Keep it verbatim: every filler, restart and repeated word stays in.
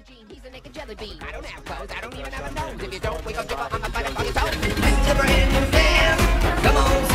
Billie Jean, he's a naked jelly bean. I don't have clothes, I don't even have a nose. If you don't wake up, Jiggle, I'm a fighter for your soul. It's a brand new dance. Come on.